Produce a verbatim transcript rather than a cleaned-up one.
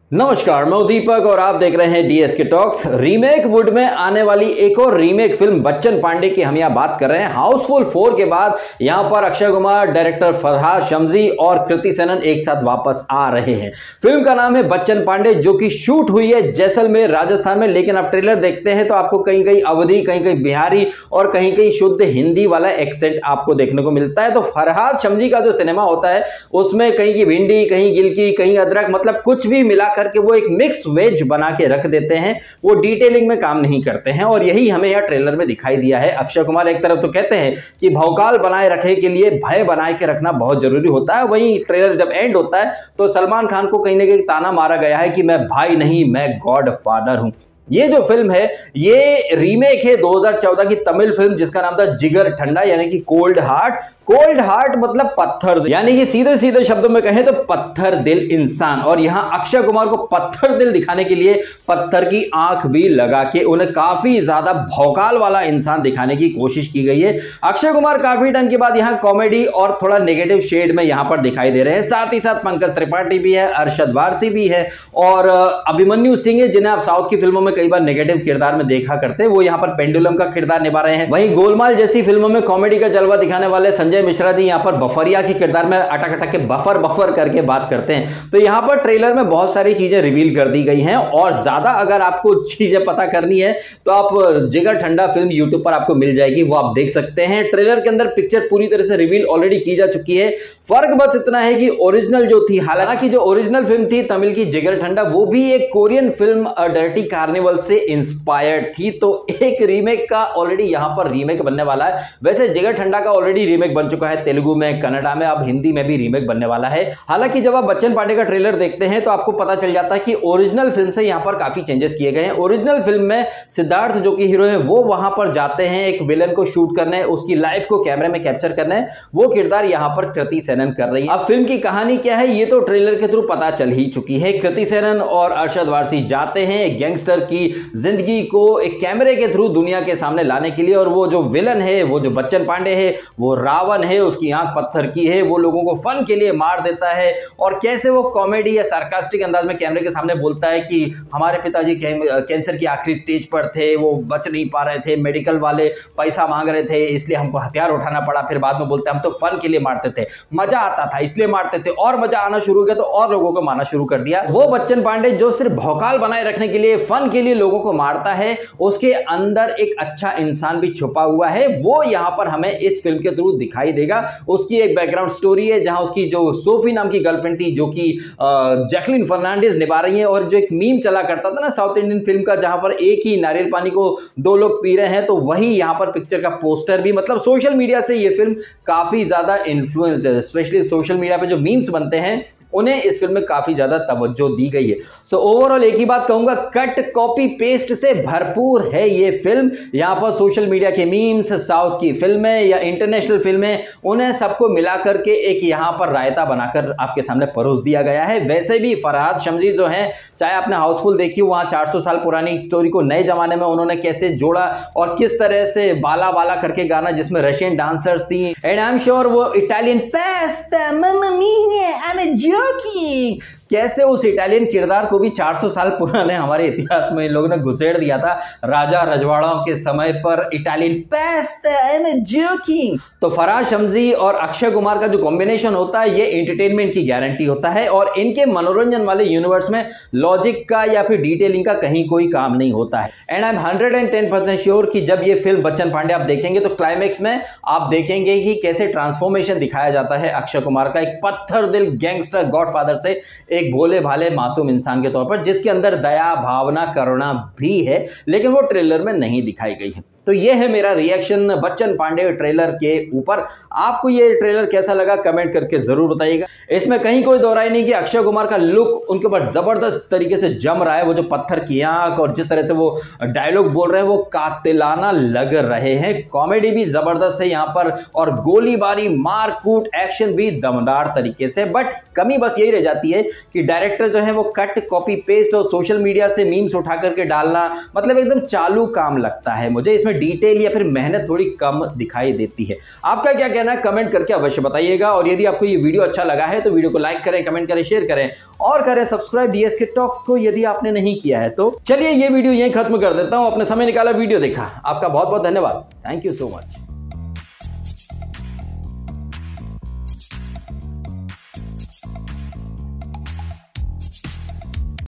नमस्कार, मैं दीपक और आप देख रहे हैं डीएसके टॉक्स। रीमेक वुड में आने वाली एक और रीमेक फिल्म बच्चन पांडे की हम यहां बात कर रहे हैं। हाउसफुल फोर के बाद यहां पर अक्षय कुमार, डायरेक्टर फरहाद शम्सी और कृति सेनन एक साथ वापस आ रहे हैं। फिल्म का नाम है बच्चन पांडे, जो कि शूट हुई है जैसलमेर राजस्थान में। लेकिन आप ट्रेलर देखते हैं तो आपको कहीं कहीं अवधी, कहीं कहीं बिहारी और कहीं कहीं शुद्ध हिंदी वाला एक्सेंट आपको देखने को मिलता है। तो फरहाद शम्सी का जो सिनेमा होता है उसमें कहीं की भिंडी, कहीं गिलकी, कहीं अदरक, मतलब कुछ भी मिला करके वो एक मिक्स वेज बना के रख देते हैं। वो डिटेलिंग में काम नहीं करते हैं और यही हमें यह ट्रेलर में दिखाई दिया है। अक्षय कुमार एक तरफ तो कहते हैं कि भौकाल बनाए रखने के लिए भय बनाए के रखना बहुत जरूरी होता है, वहीं ट्रेलर जब एंड होता है तो सलमान खान को कहीं ना कहीं ताना मारा गया है कि मैं भाई नहीं, मैं गॉड फादर हूं। ये जो फिल्म है ये रीमेक है दो हज़ार चौदह की तमिल फिल्म जिसका नाम था जिगर ठंडा, यानी कि कोल्ड हार्ट। कोल्ड हार्ट मतलब पत्थर, यानी कि सीधे सीधे शब्दों में कहें तो पत्थर दिल इंसान। और यहां अक्षय कुमार को पत्थर दिल दिखाने के लिए पत्थर की आंख भी लगा के उन्हें काफी ज्यादा भौकाल वाला इंसान दिखाने की कोशिश की गई है। अक्षय कुमार काफी टाइम के बाद यहां कॉमेडी और थोड़ा नेगेटिव शेड में यहां पर दिखाई दे रहे हैं। साथ ही साथ पंकज त्रिपाठी भी है, अरशद वारसी भी है और अभिमन्यु सिंह है, जिन्हें आप साउथ की फिल्मों में कई बार नेगेटिव किरदार में देखा करते हैं। वो यहां पर पेंडुलम का किरदार निभा रहे हैं। वहीं गोलमाल जैसी फिल्मों में कॉमेडी का जलवा दिखाने वाले संजय मिश्रा जी यहां पर बफरिया के किरदार में अटक अटक के बफर बफर करके बात करते हैं। तो यहां पर ट्रेलर में बहुत सारी चीजें रिवील कर दी गई हैं और ज्यादा अगर आपको चीजें पता करनी है तो आप जिगर ठंडा फिल्म यूट्यूब पर आपको मिल जाएगी, वो आप देख सकते हैं। ट्रेलर के अंदर पिक्चर पूरी तरह से रिवील ऑलरेडी की जा चुकी है। फर्क बस इतना है कि ओरिजिनल जो थी, हालांकि जो ओरिजिनल फिल्म थी तमिल की जिगर ठंडा, वो भी एक कोरियन फिल्म डर्टी कार्निवल से इंस्पायर्ड थी। तो एक रीमेक का ऑलरेडी यहां पर रीमेक बनने वाला है। वैसे जिगर ठंडा का ऑलरेडी रीमेक बन चुका है तेलुगु में, कन्नड़ा में, अब हिंदी में भी रीमेक बनने वाला है। हालांकि जब आप बच्चन पांडे का ट्रेलर देखते हैं तो आपको पता चल जाता है कि ओरिजिनल फिल्म से यहां पर काफी चेंजेस किए गए हैं। ओरिजिनल फिल्म में सिद्धार्थ जो कि हीरो है वो वहां पर जाते हैं एक विलन को शूट करने, उसकी लाइफ को कैमरे में कैप्चर करने। वो किरदार यहां पर कृति सेनन कर रही है। अब फिल्म की कहानी क्या है ये तो ट्रेलर के थ्रू पता चल ही चुकी है। कृति सेनन और अरशद वारसी जाते हैं एक गैंगस्टर की जिंदगी को एक कैमरे के थ्रू दुनिया के सामने लाने के लिए। और वो जो विलन है, वो जो बच्चन पांडे है, वो रावण है, उसकी आंख पत्थर की है, वो लोगों को फन के लिए मार देता है। और कैसे वो कॉमेडी या सार्कास्टिक अंदाज में कैमरे के सामने बोलता है कि हमारे पिताजी कैंसर की आखिरी स्टेज पर थे, वो बच नहीं पा रहे थे, मेडिकल वाले पैसा मांग रहे थे इसलिए हमको हथियार उठाना पड़ा। फिर बाद में बोलते हैं हम तो फन के लिए मारते थे, मजा आता था इसलिए मारते थे, और मजा आना शुरू हो गया तो और लोगों को मारना शुरू कर दिया। वो बच्चन पांडे जो सिर्फ भौकाल बनाए रखने के लिए, फन के लिए लोगों को मारता है, उसके अंदर एक अच्छा इंसान भी छुपा हुआ है। वो यहां पर हमें इस फिल्म के थ्रू दिखाई देगा। उसकी एक बैकग्राउंड स्टोरी है जहां उसकी जो सोफी नाम की गर्लफ्रेंड थी, जो कि जैकलिन फर्नांडिस निभा रही है। और जो एक मीम चला करता था ना साउथ इंडियन फिल्म का, जहां पर एक ही नारियल पानी को दो लोग पी रहे हैं, तो वही यहां पर पिक्चर का पोस्टर भी, मतलब सोशल मीडिया से ये फिल्म काफी ज्यादा इन्फ्लुएंस्ड है। स्पेशली सोशल मीडिया पे जो मीम्स बनते हैं उन्हें इस फिल्म में काफी ज्यादा तवज्जो दी गई है। सो ओवरऑल एक ही बात कहूंगा, कट कॉपी पेस्ट से भरपूर है ये फिल्म। यहां पर सोशल मीडिया के मीम्स, साउथ की फिल्में या इंटरनेशनल फिल्में, उन्हें सबको मिलाकर के एक यहां पर रायता बनाकर आपके सामने परोस दिया गया है। वैसे भी फरहाद शम्सी जो हैं, चाहे आपने हाउसफुल देखी, वहां चार सौ साल पुरानी स्टोरी को नए जमाने में उन्होंने कैसे जोड़ा और किस तरह से बाला बाला करके गाना जिसमें रशियन डांसर्स थी, एंड आई एम श्योर वो Italian pasta mama mia I am joking, कैसे उस इटालियन किरदार को भी चार सौ साल पुराने हमारे इतिहास में इन लोगों ने घुसेड़ दिया था राजा रजवाड़ों के समय पर। Italian pasta I am joking. तो फरहाद शम्सी और अक्षय कुमार का जो कॉम्बिनेशन होता है ये एंटरटेनमेंट की गारंटी होता है और इनके मनोरंजन वाले यूनिवर्स में लॉजिक का या फिर डिटेलिंग का कहीं कोई काम नहीं होता है। And I am hundred and ten percent sure कि जब ये फिल्म बच्चन पांडे आप देखेंगे तो क्लाइमेक्स में आप देखेंगे कि कैसे ट्रांसफॉर्मेशन दिखाया जाता है अक्षय कुमार का, एक पत्थर दिल गैंगस्टर गॉडफादर से एक भोले भाले मासूम इंसान के तौर पर, जिसके अंदर दया, भावना, करुणा भी है, लेकिन वो ट्रेलर में नहीं दिखाई गई है। तो ये है मेरा रिएक्शन बच्चन पांडे ट्रेलर के ऊपर। आपको ये ट्रेलर कैसा लगा कमेंट करके जरूर बताइएगा। इसमें कहीं कोई दो राय नहीं कि अक्षय कुमार का लुक उनके ऊपर जबरदस्त तरीके से जम रहा है। वो जो पत्थर की आंख और जिस तरह से वो डायलॉग बोल रहे हैं वो कातिलाना लग रहे हैं। कॉमेडी भी जबरदस्त है यहाँ पर और गोलीबारी, मारकूट, एक्शन भी दमदार तरीके से। बट कमी बस यही रह जाती है कि डायरेक्टर जो है वो कट, कॉपी पेस्ट और सोशल मीडिया से मीम्स उठा करके डालना, मतलब एकदम चालू काम लगता है मुझे। इसमें में डिटेल या फिर मेहनत थोड़ी कम दिखाई देती है। आपका क्या कहना है कमेंट करके अवश्य बताइएगा। और यदि आपको ये वीडियो अच्छा लगा है तो वीडियो को लाइक करें, कमेंट करें, शेयर करें और करें सब्सक्राइब डीएसके टॉक्स को यदि आपने नहीं किया है तो। चलिए ये वीडियो यहीं खत्म कर देता हूं। अपने समय निकाला, वीडियो देखा, आपका बहुत बहुत धन्यवाद। Thank you so much.